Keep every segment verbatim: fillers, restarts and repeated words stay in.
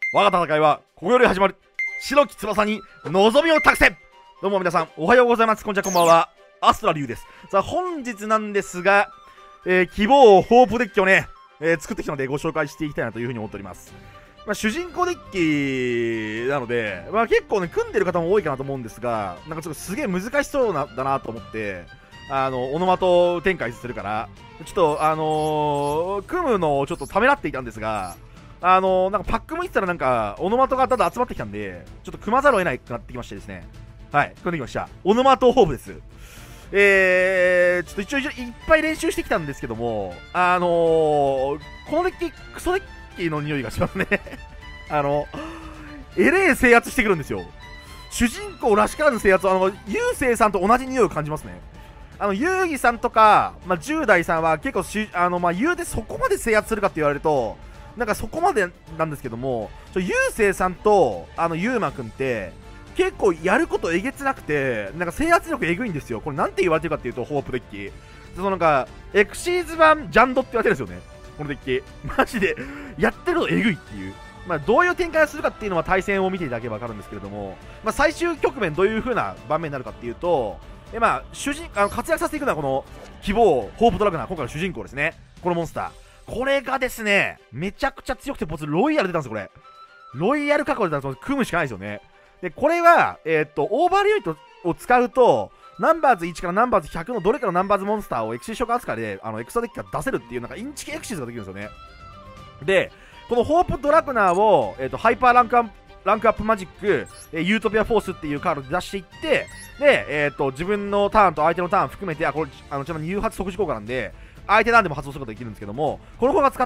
我が戦いはここより始まる。白き翼に望みを託せ。どうも皆さんおはようございます。こんにちは、こんばんは。アストラリュウです。さあ本日なんですが、えー、希望ホープデッキをね、えー、作ってきたのでご紹介していきたいなというふうに思っております。まあ、主人公デッキなので、まあ、結構ね組んでる方も多いかなと思うんですが、なんかちょっとすげえ難しそうなだなと思って、あのオノマト展開するからちょっとあのー、組むのをちょっとためらっていたんですが、あのー、なんかパックもいったらなんかオノマトがだんだん集まってきたんで、ちょっと組まざるを得ないくなってきましてですね、はい、組んできました。オノマトホープです。えー、ちょっと一応いっぱい練習してきたんですけども、あのー、このデッキクソデッキの匂いがしますねあのエレー制圧してくるんですよ。主人公らしからぬ制圧はあのゆうせいさんと同じ匂いを感じますね。あの遊戯さんとか、まあ、じゅう代さんは結構しあの、まあ、言うてそこまで制圧するかって言われるとなんかそこまでなんですけども、ゆうせいさんとあのゆうまくんって結構やることえげつなくて、なんか制圧力えぐいんですよ。これなんて言われてるかっていうと、ホープデッキそのなんかエクシーズ版ジャンドって言われてるんですよね、このデッキ。マジでやってるのえぐいっていう。まあ、どういう展開をするかっていうのは対戦を見ていただければ分かるんですけれども、まあ、最終局面どういう風な場面になるかっていうと、でまあ、主人あの活躍させていくのはこの希望ホープドラグナー、今回の主人公ですね。このモンスター、これがですねめちゃくちゃ強くて、ボツロイヤル出たんですよ。これロイヤル確保で出たら組むしかないですよね。でこれは、えー、っとオーバーユニットを使うとナンバーズいちからナンバーズひゃくのどれかのナンバーズモンスターをエクシー召喚扱いであのエクストラデッキから出せるっていうなんかインチキエクシーズができるんですよね。でこのホープドラグナーを、えー、とハイパーランクアップランクアップマジック、えー、ユートピアフォースっていうカードで出していって、で、えー、と自分のターンと相手のターン含めて、あこれあのちなみに誘発即時効果なんで相手ターンでも発動することができるんですけども、この子が使って、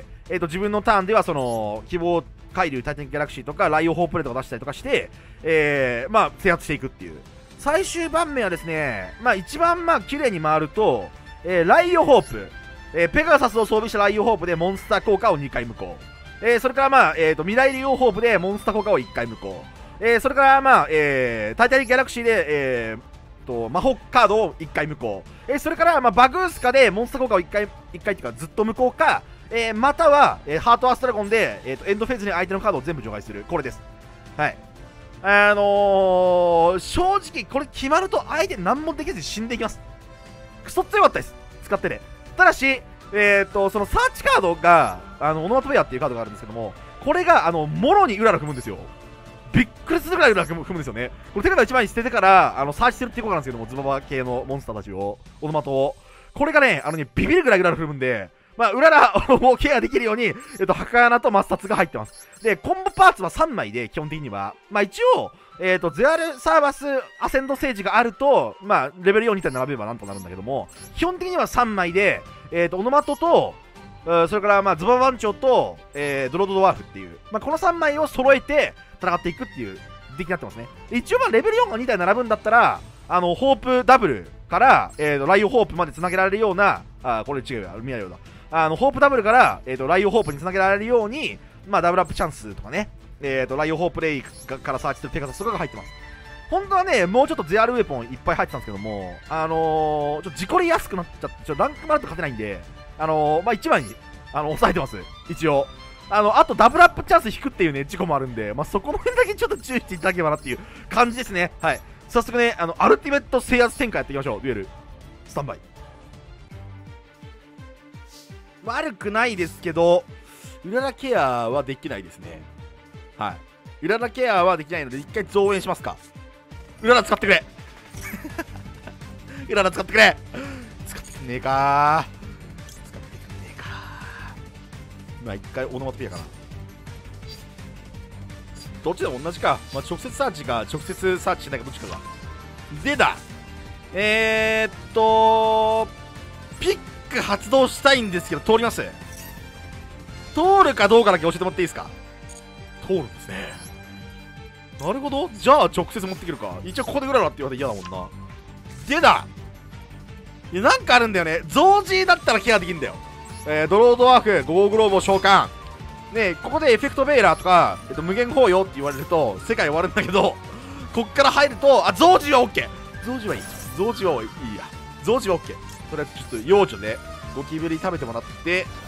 えー、と自分のターンではその希望海流タイタニックギャラクシーとかライオンホープレートが出したりとかして、えー、まあ制圧していくっていう。最終盤面はですね、まあ一番まあ綺麗に回ると、えー、ライオンホープ、えー、ペガサスを装備したライオンホープでモンスター効果をにかい無効、えー、それからまあ、えー、と未来リオンホープでモンスター効果をいっかい無効、えー、それからまあ、えー、タイタニックギャラクシーで、えー、と魔法カードをいっかい無効、えー、それからまあバグースカでモンスター効果をいっかいいっかいっていうかずっと無効か、えー、または、えー、ハートアストラゴンで、えー、とエンドフェーズに相手のカードを全部除外する、これです。はい、あのー、正直これ決まると相手何もできずに死んでいきます。クソ強かったです、使ってね。ただし、えー、とそのサーチカードがあのオノマトペアっていうカードがあるんですけども、これがあのもろにウララ踏むんですよ。びっくりするぐらいウララ踏むんですよね。これ手札いちまいに捨ててからあのサーチするっていうことなんですけども、ズババ系のモンスターたちをオノマトを、これがねあのねビビるぐらいウララ踏むんで、まあ、ウララをケアできるように、えっと、ハカヤナとマスタツが入ってます。で、コンボパーツはさんまいで、基本的には。まあ、一応、えっと、ゼアルサーバスアセンドセージがあると、まあ、レベルよんに体並べればなんとなるんだけども、基本的にはさんまいで、えっと、オノマトと、それから、まあ、ズババンチョと、えー、ドロードドワーフっていう、まあ、このさんまいを揃えて戦っていくっていうデッキになってますね。一応、まあ、レベルよんがに体並ぶんだったら、あの、ホープダブルから、えーと、ライオンホープまで繋げられるような、あ、これ違うよ、見ないようだ。あのホープダブルから、えー、とライオンホープにつなげられるように、まあ、ダブルアップチャンスとかね、えー、とライオンホープレイからサーチするペガサスとかが入ってます。本当はね、もうちょっとゼアルウェポンいっぱい入ってたんですけども、あのー、ちょっと事故りやすくなっちゃって、ちょっとランクマルと勝てないんで、あのー、まあ、いちまいにあの抑えてます、一応。あのあとダブルアップチャンス引くっていうね、事故もあるんで、まあ、そこの辺だけちょっと注意していただければなっていう感じですね。はい、早速ね、あのアルティメット制圧展開やっていきましょう。デュエルスタンバイ。悪くないですけど、ウララケアはできないですね。はい。ウララケアはできないので、一回増援しますか。ウララ使ってくれウララ使ってくれ使ってくんねえかー。使ってくんねえかー。まあ、一回オノマトペアかな。どっちでも同じか。まあ、直接サーチか、直接サーチしないか、どっちかが。でだえー、っとピッ発動したいんですけど、通ります？通るかどうかだけ教えてもらっていいですか？通るんですね。なるほど。じゃあ直接持ってくるか。一応ここでウララって言われて嫌だもんな。でだいや、なんかあるんだよね。増字だったらケアできるんだよ。えー、ドロードワーフゴーグローブを召喚ね。ここでエフェクトベイラーとか、えっと、無限包容って言われると世界終わるんだけど、こっから入ると、あ、増字は OK。 増字はいい。増字はいいや。増字は OK。それはちょっと幼女でゴキブリ食べてもらって、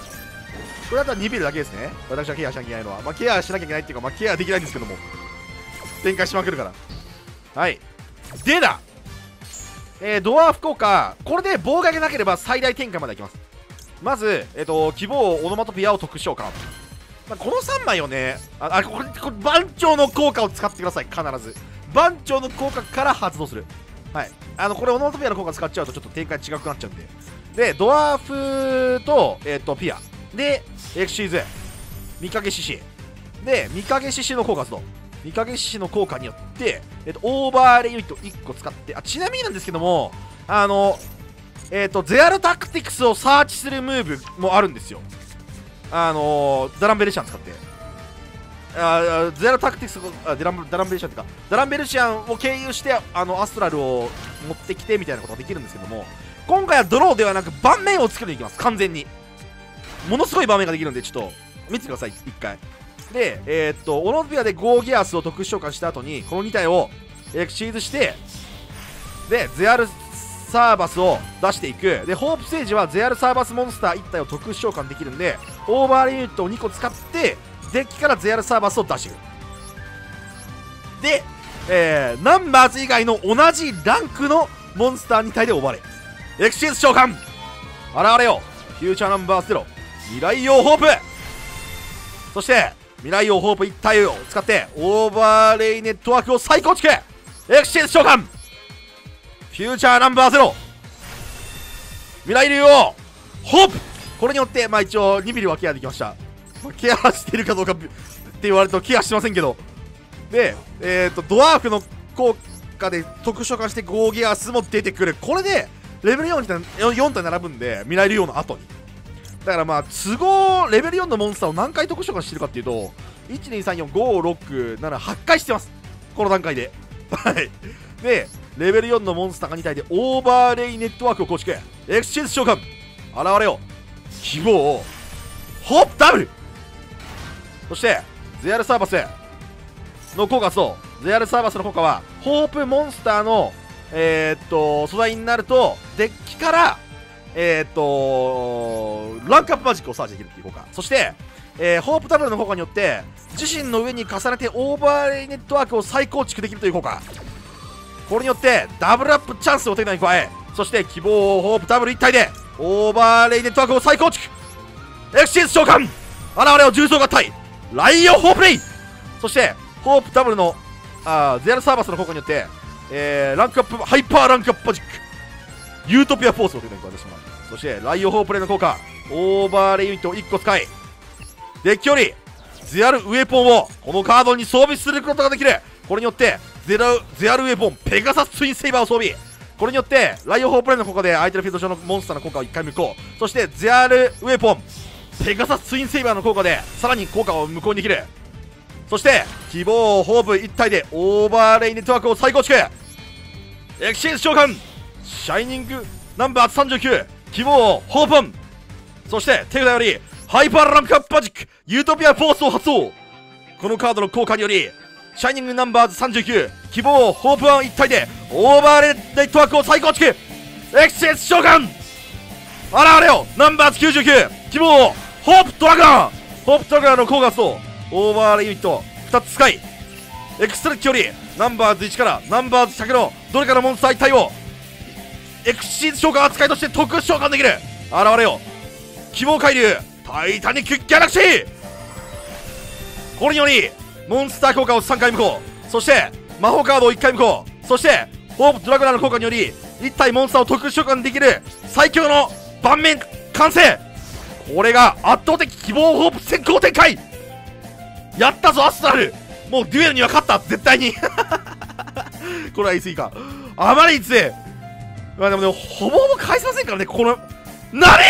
これだったらにビルだけですね。私はケアしなきゃいけないのは。まあ、ケアしなきゃいけないっていうか、まあ、ケアできないんですけども。展開しまくるから。はい。でだえー、ドワーフ効果、これで妨害がなければ最大展開までいきます。まず、えっ、ー、と、希望、オノマトピアを特殊召喚。まあ、このさんまいをね、あ、あこれ、これ、番長の効果を使ってください、必ず。番長の効果から発動する。はい。あの、これ、オノマトピアの効果使っちゃうと、ちょっと展開違くなっちゃうんで。で、ドワーフと、えっ、ー、と、ピア。で、エクシーズ、見かけ獅子。で、見かけ獅子の効果発動。見かけ獅子の効果によって、えっと、オーバーレイユニットいっこ使って、あ、ちなみになんですけども、あの、えっと、ゼアルタクティクスをサーチするムーブもあるんですよ。あの、ダランベルシアン使って。あゼアルタクティクスあダラン、ダランベルシアンっていうか、ダランベルシアンを経由して、あの、アストラルを持ってきてみたいなことができるんですけども、今回はドローではなく、盤面を作りに行きます、完全に。ものすごい盤面ができるんで、ちょっと、見てください、一回。で、えー、っと、オノピアでゴーギアスを特殊召喚した後に、このに体をエクシーズして、で、ゼアルサーバスを出していく。で、ホープステージはゼアルサーバスモンスターいち体を特殊召喚できるんで、オーバーレユニットをにこ使って、デッキからゼアルサーバスを出していく。で、えー、ナンバーズ以外の同じランクのモンスターに体でオーバーレイ。エクシーズ召喚現れよフューチャーナンバーゼロ未来用ホープそして、未来用ホープいち体を使ってオーバーレイネットワークを再構築エクシェンス召喚フューチャーナンバーゼロ未来流王ホープこれによって、まあ一応にミリはケアできました。まあ、ケアしてるかどうかって言われるとケアしてませんけど。で、えっ、ー、と、ドワーフの効果で特殊召喚してゴーギアスも出てくる。これでレベルよん体、よん体並ぶんで、未来流王の後に。だからまあ都合レベルよんのモンスターを何回特殊召喚してるかっていうといちにさんよんごろくななはち回してますこの段階ではいでレベルよんのモンスターがに体でオーバーレイネットワークを構築エクシェンス召喚現れよ希望をホップダブルそしてゼアルサーバスの効果とゼアルサーバスの効果はホープモンスターのえー、っと素材になるとデッキからえー、っとランクアップマジックをサーチできるっていう効果そして、えー、ホープダブルの効果によって自身の上に重ねてオーバーレイネットワークを再構築できるという効果これによってダブルアップチャンスを手に加えそして希望をホープダブル一体でオーバーレイネットワークを再構築エクシーズ召喚現れよ重装合体ライオンホープレイそしてホープダブルのあゼアルサーバスの効果によって、えー、ランクアップハイパーランクアップマジックユートピアフォースを手に加えてしまうそしてライオンホープレイの効果オーバーレイユニットをいっこ使いデッキよりゼアルウェポンをこのカードに装備することができるこれによってゼラゼアルウェポンペガサスツインセイバーを装備これによってライオンホープレイの効果で相手のフィールド上のモンスターの効果をいっかい無効そしてゼアルウェポンペガサスツインセイバーの効果でさらに効果を無効にできるそして希望ホープいち体でオーバーレイネットワークを再構築エクシェンス召喚シャイニングナンバーさんじゅうきゅう希望ホープオンそして手札よりハイパーランクアップマジックユートピアフォースを発動このカードの効果によりシャイニングナンバーズさんじゅうきゅう希望ホープワン一体でオーバーレネットワークを再構築エクシェンス召喚現れよナンバーズきゅうじゅうきゅう希望ホープドラガーホープドラガーの効果とオーバーレユニットふたつ使いエクストラッキよりナンバーズいちからナンバーズひゃくのどれかのモンスター一体をエクシーズ召喚扱いとして特殊召喚できる現れよ希望海流タイタニックギャラクシーこれによりモンスター効果をさんかい無効そして魔法カードをいっかい無効そしてホープドラグナーの効果によりいち体モンスターを特殊召喚できる最強の盤面完成これが圧倒的希望ホープ先行展開やったぞアストラルもうデュエルには勝った絶対にこれは言い過ぎかあまりに強いまあでもねほぼほぼ返せませんからねここのなに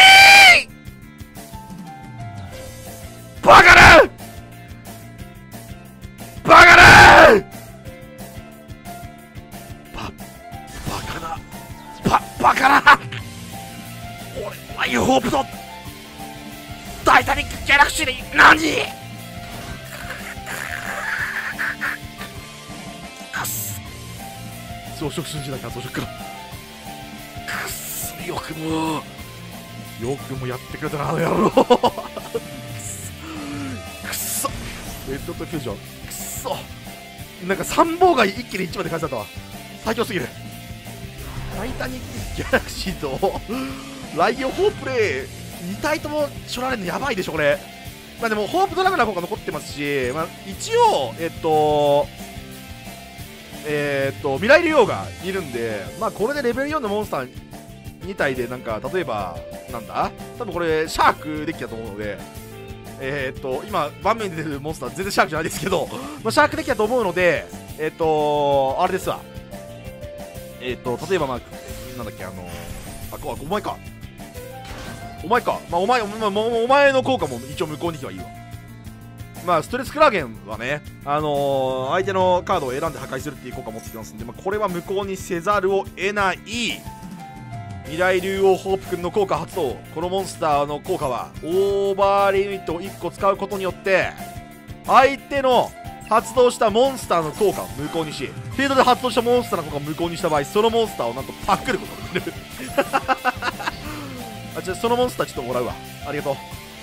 ーバカなバカなババカなババカな俺はユーホープとタイタニックギャラクシーで何かす増殖するんじゃないか増殖かくっそよくもよくもやってくれたなあの野郎くそレッドとフュージョンくそなんか参謀が一気にいちまで返されたわ。最強すぎる。タイタニックギャラクシーとライオンホープレイに体ともしょられるのやばいでしょこれ。まあでもホープドラグナー効果残ってますし、まあ、一応えっとえー、っと未来竜王がいるんで、まあこれでレベルよんのモンスターに体でなんか例えばなんだ多分これシャークデッキだと思うので、えー、っと今盤面に出てるモンスター全然シャークじゃないですけど、まあ、シャークデッキだと思うので、えー、っとあれですわ、えー、っと例えばまあなんだっけあのあこお前かお前かまあお前お前お前の効果も一応無効にきはいいわ。まあストレスクラーゲンはね、あのー、相手のカードを選んで破壊するっていう効果を持ってきますんで、まあ、これは無効にせざるを得ない。未来竜王ホープ君の効果発動。このモンスターの効果はオーバーリミットをいっこ使うことによって相手の発動したモンスターの効果を無効にし、フィールドで発動したモンスターの効果を無効にした場合、そのモンスターをなんとパックることができるあ、じゃあそのモンスターちょっともらうわ。ありがとう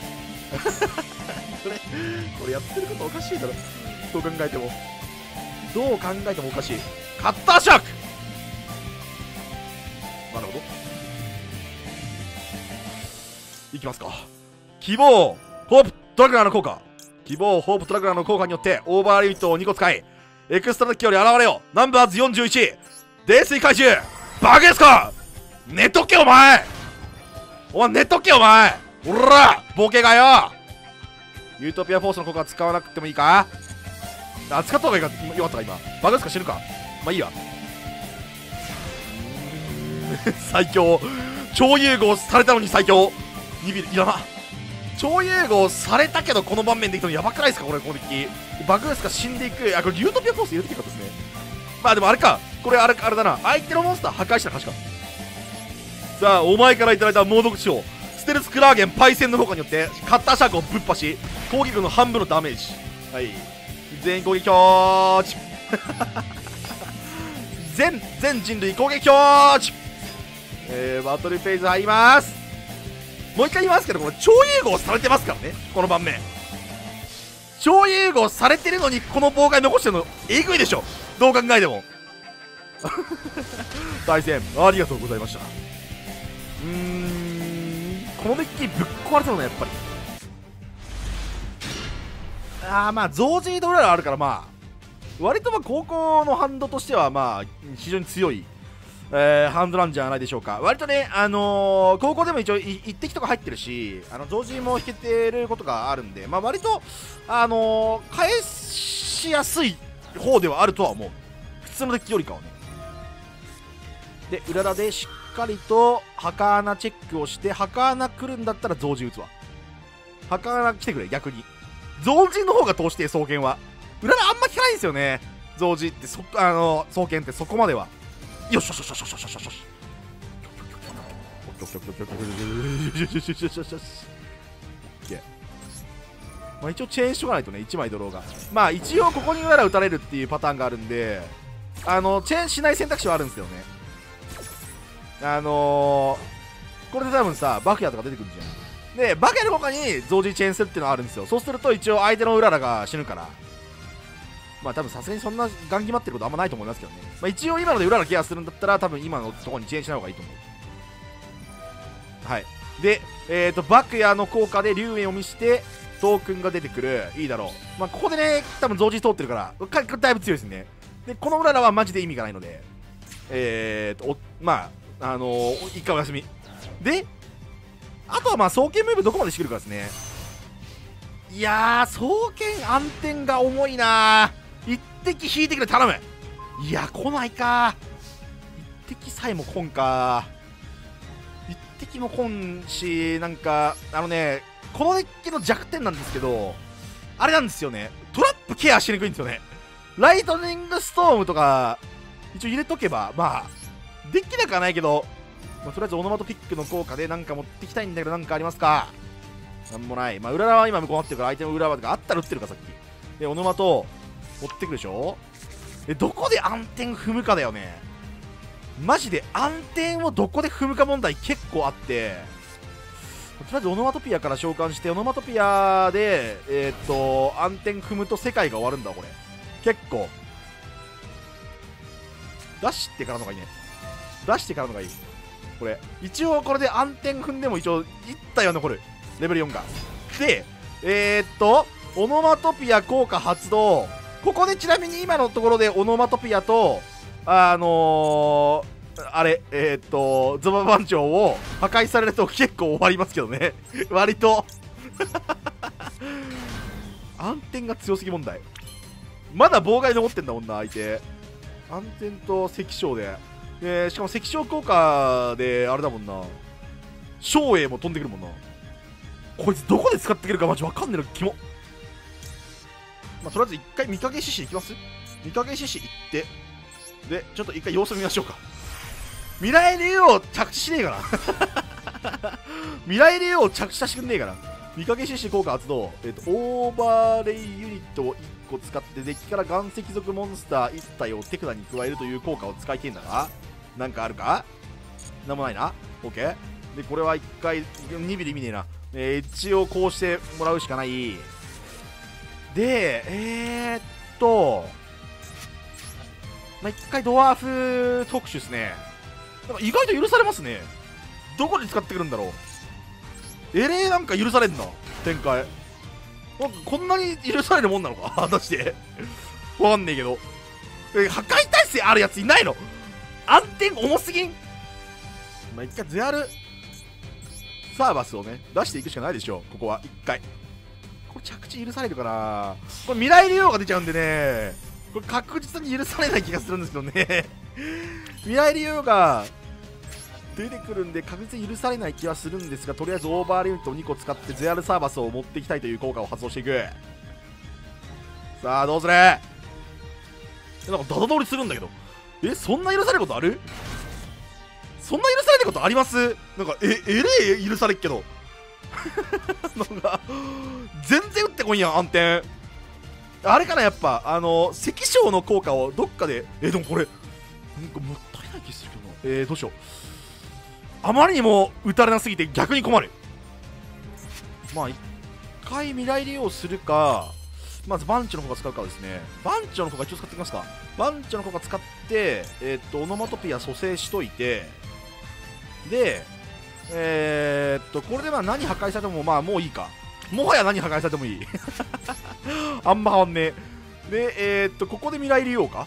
これこれやってることおかしいだろ、どう考えてもどう考えてもおかしい。カッターシャーク、なるほど、いきますか。希望ホープドラグナーの効果。希望ホープドラグナーの効果によってオーバーリミットをにこ使い、エクストラデッキより現れよナンバーズよんじゅういち泥酔怪獣。バカですか、寝とけお前、お前寝とけお前、おらボケがよ。ユートピアフォースの効果は使わなくてもいいか。あ、使った方がいいかよかったか今。バグですか死ぬか。まあいいわ最強超融合されたのに最強にビルいらな。超融合されたけどこの盤面できたのやばくないですかこれ攻撃。バグですか死んでいく。あこれユートピアフォース入れてきたですね。まあでもあれかこれあれあれだな、相手のモンスター破壊したら確か。さあお前からいただいた猛毒値をステルスクラーゲンパイセンの効果によってカッターシャークをぶっ破し攻撃力の半分のダメージ。はい全員攻撃強値全全人類攻撃強値。えー、バトルフェーズ入ります。もう一回言いますけどこれ超融合されてますからね。この盤面超融合されてるのにこの妨害残してるのえぐいでしょどう考えても対戦ありがとうございました。うーんこのデッキぶっ壊れたのねやっぱり。あーまあ増字ドララあるからまあ割とまあ高校のハンドとしてはまあ非常に強い、えー、ハンドなんじゃないでしょうか。割とねあのー、高校でも一応一滴とか入ってるしあの増字も引けてることがあるんでまあ割とあのー、返しやすい方ではあるとは思う普通のデッキよりかはね。で裏田でしっかりと墓穴チェックをして墓穴来るんだったら増字打つわ。墓穴来てくれ逆に増字の方が通して双剣は裏田あんま効かないんですよね。増字ってそあの双剣ってそこまではよしよしよしよしよしよしよしよしよしまあ一応チェーンしとかないとねいちまいドローがまあ一応ここに裏田打たれるっていうパターンがあるんであのチェーンしない選択肢はあるんですよね。あのー、これで多分さバクヤとか出てくるんじゃん。でバケの他に増字チェーンするっていうのがあるんですよ。そうすると一応相手の裏らが死ぬからまあ多分さすがにそんなガン決まってることあんまないと思いますけどね。まあ一応今ので裏らケアするんだったら多分今のところにチェーンしない方がいいと思う。はいでえっ、ー、とバクヤの効果で龍炎を見してトークンが出てくるいいだろう。まあここでね多分増字通ってるからかだいぶ強いですね。でこの裏らはマジで意味がないのでえっ、ー、とまああのー、一回お休みであとはまあ双剣ムーブどこまでしてくるかですね。いやー双剣暗転が重いなー。一滴引いてくれ頼む。いや来ないか一滴さえも来んか一滴も来んしなんかあのねこのデッキの弱点なんですけどあれなんですよねトラップケアしにくいんですよね。ライトニングストームとか一応入れとけばまあデッキなんかはないけどまあ、とりあえずオノマトピックの効果でなんか持ってきたいんだけどなんかありますか。なんもない。まあ裏側は今向こうなってるから相手の裏側とかあったら打ってるかさっきでオノマト持ってくるでしょ。えどこで暗転踏むかだよね。マジで暗転をどこで踏むか問題結構あってりあえずオノマトピアから召喚してオノマトピアでえー、っと暗転踏むと世界が終わるんだこれ。結構出してからのがいいね。出してからのがいい。これ一応これで暗転踏んでも一応いったよ残るレベルよんが。でえー、っとオノマトピア効果発動。ここでちなみに今のところでオノマトピアとあのーあれ、えー、っと、ゾバ番長を破壊されると結構終わりますけどね。割と。暗転が強すぎ問題。まだ妨害残ってんだもんな、相手。暗転と赤小で。で、しかも赤小効果で、あれだもんな。照英も飛んでくるもんな。こいつどこで使ってくるかマジわかんねえの、キモ。まあ、とりあえず一回、見影獅子いきます？見影獅子行って。で、ちょっと一回様子見ましょうか。未来竜王着地しねえかな。未来竜王着地させてくんねえかな。見かけ獅子効果発動。えっと、オーバーレイユニットをいっこ使ってデッキから岩石属モンスターいち体を手札に加えるという効果を使いてんだが、なんかあるか？なんもないな。OK。で、これはいっかい、にビで見ねえな。えー、一応こうしてもらうしかない。で、えー、っと、まあ、いっかいドワーフ特殊ですね。なんか意外と許されますね。どこで使ってくるんだろう。エレーなんか許されんな展開。なんかこんなに許されるもんなのか果たしてわかんねえけど。え破壊耐性あるやついないの？暗転重すぎん。まあ、一回ゼアルサーバスをね出していくしかないでしょう。ここは一回これ着地許されるかな。これ未来竜王が出ちゃうんでね、これ確実に許されない気がするんですけどね。未来竜王が出てくるんで確実に許されない気はするんですが、とりあえずオーバーリュートをにこ使ってゼアルサーバスを持っていきたいという効果を発動していく。さあどうする？なんかダダ通りするんだけど、えそんな許されることある？そんな許されることあります？なんかええれえ許されっけどなんか全然打ってこいやん暗転。あれかなやっぱあの赤小の効果をどっかでえでもこれなんかもったいない気するけどな。えー、どうしよう。あまりにも打たれなすぎて逆に困る。まあ一回未来利用するか、まずバンチョの方が使うかですね。バンチョの方が一応使ってきますか。バンチョの方が使ってえー、っとオノマトピア蘇生しといて、でえー、っとこれでまあ何破壊されてもまあもういいか。もはや何破壊されてもいいあんま変わんねえ。でえー、っとここで未来利用か。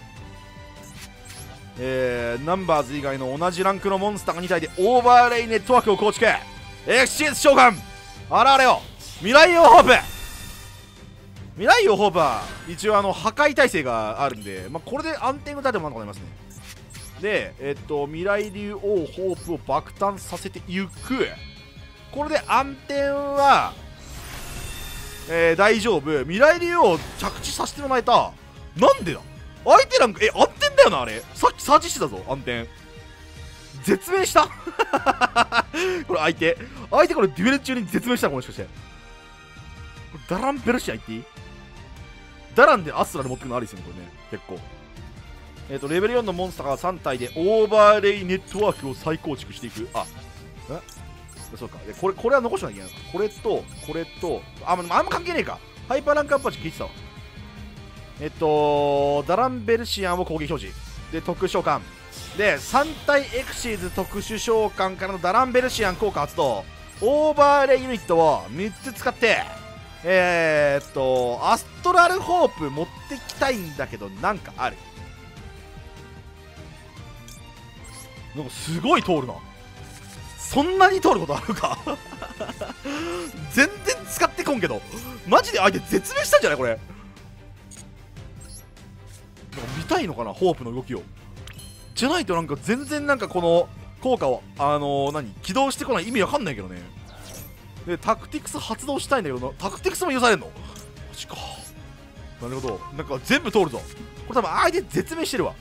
えー、ナンバーズ以外の同じランクのモンスターがに体でオーバーレイネットワークを構築。エクシーズ召喚現れよ未来用ホープ。未来用ホープは一応あの破壊耐性があるんで、まあ、これで安定のタイトルもなんとかなりますね。でえっと未来竜王ホープを爆誕させていく。これで暗転は、えー、大丈夫。未来竜王着地させてもらえた。なんでだ相手なんかえ暗転だよなあれ。さっきサーチしてたぞ暗転。絶命したこれ相手相手これデュエル中に絶命したのもしかして。これダランベルシアン言っていい？ダランでアストラル持ってくのありですよねこれね結構。えっ、ー、とレベルよんのモンスターがさん体でオーバーレイネットワークを再構築していく。あえそうか。でこれこれは残しなきゃいけないのか。これとこれとあ、まあ、あんま関係ねえか。ハイパーランクアップは聞いてたわ。えっとダランベルシアンを攻撃表示で特殊召喚でさん体エクシーズ特殊召喚からのダランベルシアン効果発動。オーバーレイユニットをみっつ使ってえー、っとアストラルホープ持ってきたいんだけどなんかある。なんかすごい通るな。そんなに通ることあるか全然使ってこんけどマジで相手絶命したんじゃないこれ。見たいのかなホープの動きを。じゃないとなんか全然なんかこの効果をあのー、何起動してこない意味わかんないけどね。でタクティクス発動したいんだけどな。タクティクスも許されんのマジか。なるほど。なんか全部通るぞこれ。多分相手絶命してるわ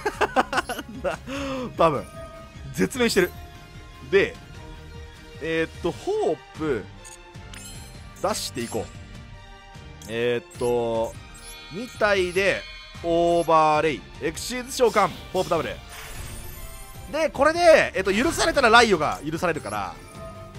多分絶命してる。でえー、っとホープ出していこう。えー、っとに体でオーバーレイエクシーズ召喚ホープダブルでこれで、えっと、許されたらライオが許されるから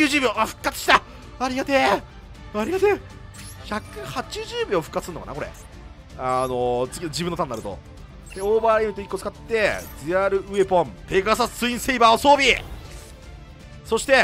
きゅうじゅうびょう、あ、復活した。ありがてえ、ありがてえ。ひゃくはちじゅうびょう復活するのかなこれ。あのー、次の自分のターンになると。でオーバーレイントいっこ使ってデュアルウェポンペガサスツインセイバーを装備。そして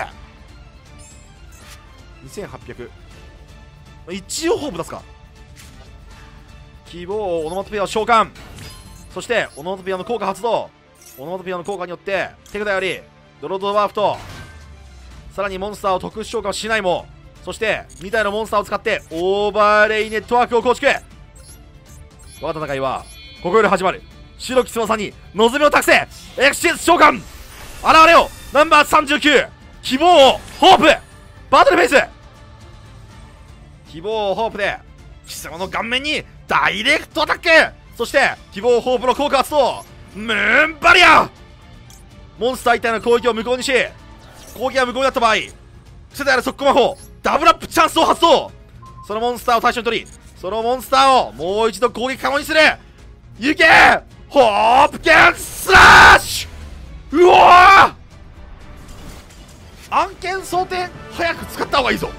にせんはっぴゃく、一応ホーム出すか。希望オノマトペアを召喚。そしてオノマトペアの効果発動。オノマトペアの効果によって手札よりドロドワーフとさらにモンスターを特殊召喚しないも、 そしてに体のモンスターを使ってオーバーレイネットワークを構築。我が戦いはここより始まる。白き翼に望みを託せ。エクシス召喚現れよ。ナンバーさんじゅうきゅう希望ホープバトルフェイス。希望ホープで貴様の顔面にダイレクトアタック。そして希望ホープの効果発動ムーンバリア。モンスター一体の攻撃を無効にし、攻撃が無効になった場合癖である速攻魔法ダブルアップチャンスを発動。そのモンスターを対象に取り、そのモンスターをもう一度攻撃可能にする。行けホープケンスラッシュ。うわー、案件装填早く使った方がいいぞ。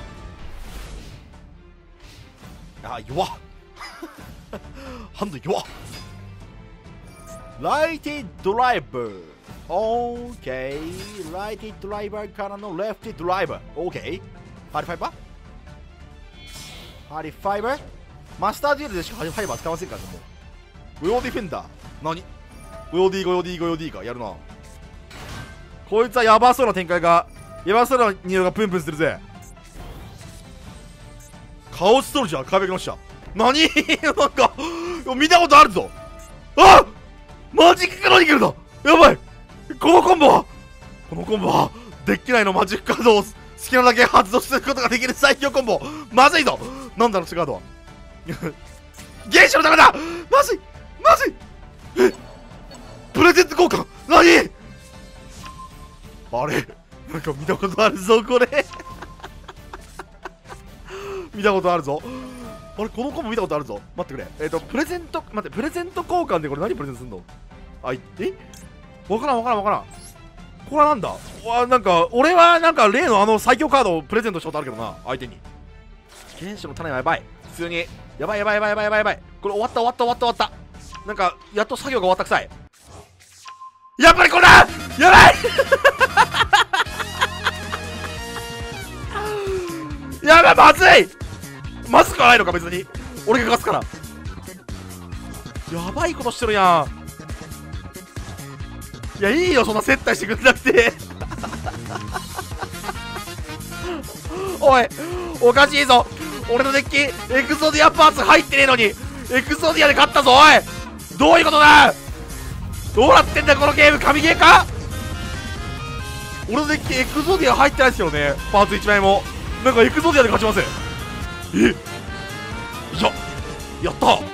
あ、弱っハンド弱っ。ライティドライバー OK。 ライティドライバーからのレフティドライバー OK。 ハリファイバーハリファイバーマスターデュエルでしかハリファイバー使いませんからね。もうウヨディフェンダー何ゴヨディゴヨディゴヨディかやるな。こいつはヤバそうな展開が、ヤバそうな匂いがプンプンするぜ。カオストルジャー壁の下何なんか見たことあるぞ。あっマジッククロニクルだ。やばい、このコンボはこのコンボはデッキ内のマジックカードを好きなだけ発動することができる最強コンボ。まずいぞ。なんだろう、カードは原子のためだ。まずいまずい。えプレゼント交換何あれなんか見たことあるぞこれ見たことあるぞ。あれこのコンボ見たことあるぞ。待ってくれ。えっ、ー、とプレゼント待ってプレゼント交換でこれ何プレゼントすんの。あいえわからんわからんわからん。これはなんだ。わなんか俺はなんか例のあの最強カードをプレゼントしたことあるけどな相手に。原子の種はやばい。普通にやばいやばいやばいやばいやばいやばい。これ終わった終わった終わった終わった。なんかやっと作業が終わったくさい。やっぱりこれだやばいやばいまずいまずくはないのか別に俺が勝つから。やばいことしてるやん。いやいいよそんな接待してくれなくておいおかしいぞ。俺のデッキエクゾディアパーツ入ってねえのにエクゾディアで勝ったぞ。おいどういうことだ。どうなってんだこのゲーム。神ゲーか。俺のデッキエクゾディア入ってないですよね。パーツいちまいもなんかエクゾディアで勝ちます。えいややった